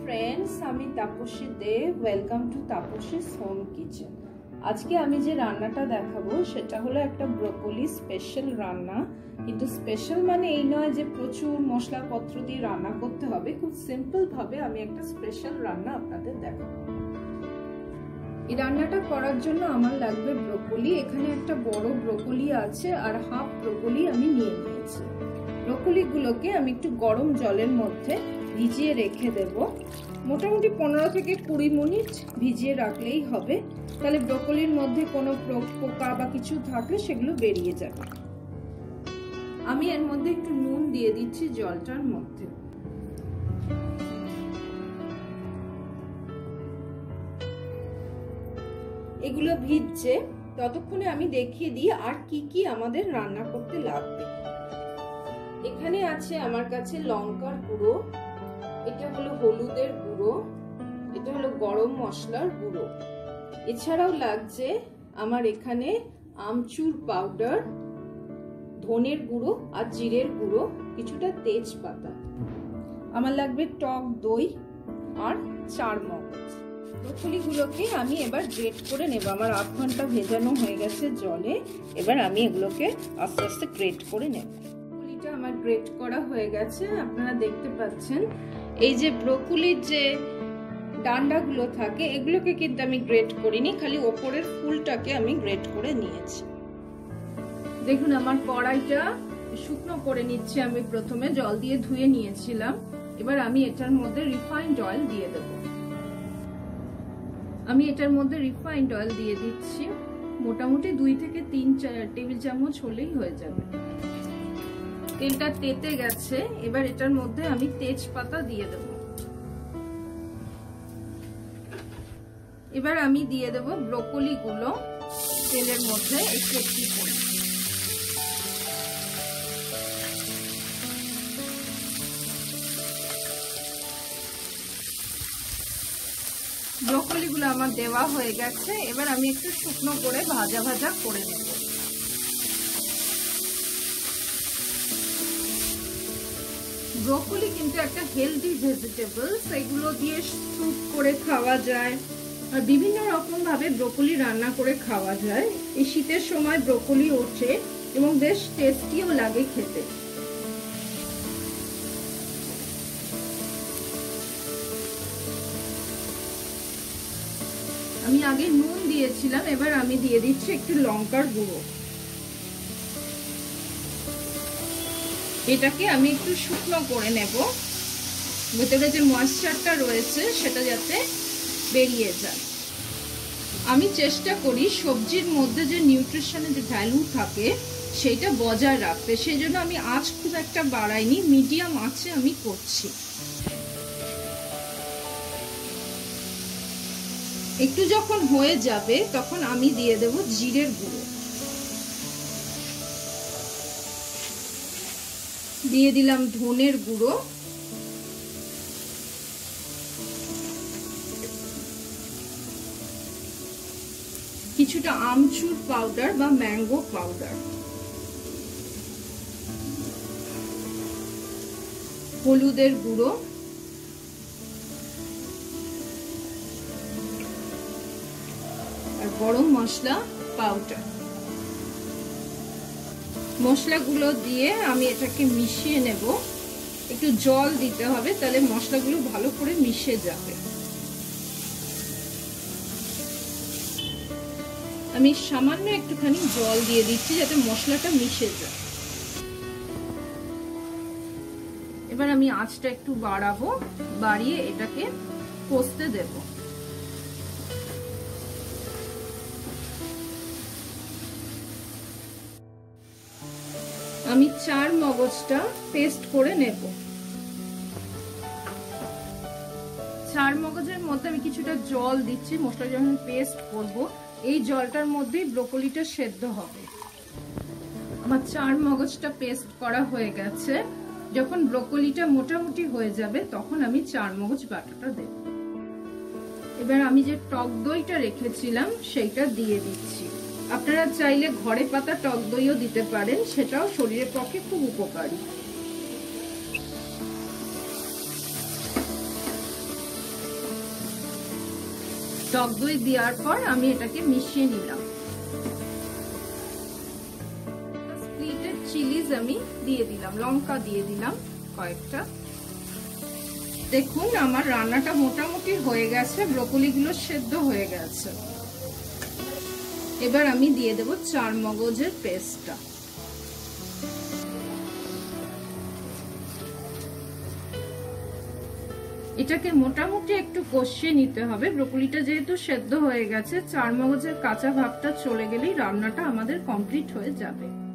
Friends, আমি Tapasi Deb. Welcome to Tapasi's home kitchen. আজকে আমি যে রান্নাটা দেখাবো সেটা হলো একটা ব্রোকলি স্পেশাল রান্না। কিন্তু স্পেশাল মানে এই নয় যে প্রচুর মশলাপত্র দিয়ে রান্না করতে হবে। খুব সিম্পল ভাবে আমি একটা স্পেশাল রান্না আপনাদের দেখাবো। এই রান্নাটা করার জন্য আমার লাগবে ব্রোকলি। এখানে একটা বড় ব্রোকলি আছে আর হাফ ব্রোকলি আমি নিয়ে নিয়েছি। ব্রোকলিগুলোকে আমি একটু গরম জলের মধ্যে ভিজিয়ে রেখে দেব। মোটামুটি 15 থেকে 20 মিনিট ভিজিয়ে রাখলেই হবে। তাহলে ব্রোকলির মধ্যে কোনো পোকা বা কিছু থাকলে সেগুলো বেরিয়ে যাবে। আমি এর মধ্যে একটু নুন দিয়ে দিচ্ছি জলটার মধ্যে। এগুলো ভিজছে, ততক্ষণে আমি দেখিয়ে দিই আর কি কি আমাদের রান্না করতে লাগবে। এখানে আছে আমার কাছে লঙ্কার গুঁড়ো, এটা হলো হলুদের গুঁড়ো, এটা হলো গরম মশলার গুঁড়ো। এছাড়াও লাগছে আমার এখানে আমচুর পাউডার, ধনের গুঁড়ো আর জিরের গুঁড়ো, কিছুটা তেজপাতা। আমার লাগবে টক দই আর 4 মগজ। ব্রোকলিগুলোকে আমি এবার গ্রেট করে নেব। আমার 8 ঘন্টা ভেজানো হয়ে গেছে জলে। এবার আমি এগুলোকে আস্তে আস্তে গ্রেট করে নেব। ব্রোকলিটা আমার গ্রেট করা হয়ে গেছে, আপনারা দেখতে পাচ্ছেন। এই যে ব্রোকলির যে ডান্ডাগুলো থাকে এগুলোকে কিন্তু আমি গ্রেট করিনি, খালি ওপরের ফুলটাকে আমি গ্রেট করে নিয়েছি। দেখুন আমার কড়াইটা শুকনো করে নিচ্ছি। আমি প্রথমে জল দিয়ে ধুয়ে নিয়েছিলাম। এবার আমি এটার মধ্যে রিফাইন্ড অয়েল দিয়ে দেব। আমি এটার মধ্যে রিফাইন্ড অয়েল দিয়ে দিচ্ছি। মোটামুটি 2 থেকে 3 টেবিল চামচ হলেই হয়ে যাবে। তেলটা তেতে গেছে, এবার এটার মধ্যে আমি তেজপাতা দিয়ে দেব। এবার আমি দিয়ে দেব ব্রোকলি গুলো তেলের মধ্যে একটু একটু করে। ব্রোকলি গুলো আমার দেওয়া হয়ে গেছে। এবার আমি একটু শুকনো করে ভাজা ভাজা করে নেব। ব্রোকলি কিন্তু একটা হেলদি ভেজিটেবল, এগুলো দিয়ে স্যুপ করে খাওয়া যায় আর বিভিন্ন রকম ভাবে ব্রোকলি রান্না করে খাওয়া যায়। এই শীতের সময় ব্রোকলি ওঠে এবং বেশ টেস্টিও লাগে খেতে। আমি আগে নুন দিয়েছিলাম, এবার আমি দিয়ে দিচ্ছি একটু লঙ্কার গুঁড়ো। এটাকে আমি একটু শুকনো করে নেব, ভেতরে যে ময়েশ্চারটা রয়েছে সেটা যাতে বেরিয়ে যায়। আমি চেষ্টা করি সবজির মধ্যে যে নিউট্রিশনের যে ভ্যালু থাকে সেটা বজায় রাখতে, সেই জন্য আমি আঁচ খুব একটা বাড়াইনি, মিডিয়াম আঁচে আমি করছি। একটু যখন হয়ে যাবে তখন আমি দিয়ে দেব জিরের গুঁড়ো, দিয়ে দিলাম ধনের গুঁড়ো, কিছুটা আমচুর পাউডার বা ম্যাঙ্গো পাউডার, হলুদের গুঁড়ো, আর গরম মশলা পাউডার। মশলাগুলো দিয়ে আমি এটাকে মিশিয়ে নেব। একটু জল দিতে হবে, তাহলে মশলাগুলো ভালো করে মিশে যাবে। আমি সামান্য একটুখানি জল দিয়ে দিচ্ছি যাতে মশলাটা মিশে যায়। এবার আমি আঁচটা একটু বাড়াবো, বাড়িয়ে এটাকে কষতে দেব। আমি 4 মগজটা পেস্ট করে নেব। 4 মগজের মধ্যে আমি কিছুটা জল দিচ্ছি। মশলা যখন পেস্ট করব এই জলটার মধ্যেই ব্রোকলিটা সেদ্ধ হবে। আমার 4 মগজটা পেস্ট করা হয়ে গেছে। যখন ব্রোকলিটা মোটামুটি হয়ে যাবে তখন আমি 4 মগজ বাটাটা দেব। এবার আমি যে টক দইটা রেখেছিলাম সেইটা দিয়ে দিচ্ছি। আপনারা চাইলে ঘরে পাতা টক দইও দিতে পারেন, সেটাও শরীরের পক্ষে খুব উপকারী। টক দই দেওয়ার পর আমি এটাকে মিশিয়ে নিলাম। স্প্লিটেড চিলিজ আমি দিয়ে দিলাম, লঙ্কা দিয়ে দিলাম কয়েকটা। দেখুন আমার রান্নাটা মোটামুটি হয়ে গেছে, ব্রোকলি গুলো সেদ্ধ হয়ে গেছে। এবার আমি দিয়ে দেব চার মগজের পেস্টটা। এটাকে মোটামুটি একটু কষিয়ে নিতে হবে। ব্রোকলিটা যেহেতু সেদ্ধ হয়ে গেছে, চার মগজের কাঁচা ভাবটা চলে গেলেই রান্নাটা আমাদের কমপ্লিট হয়ে যাবে।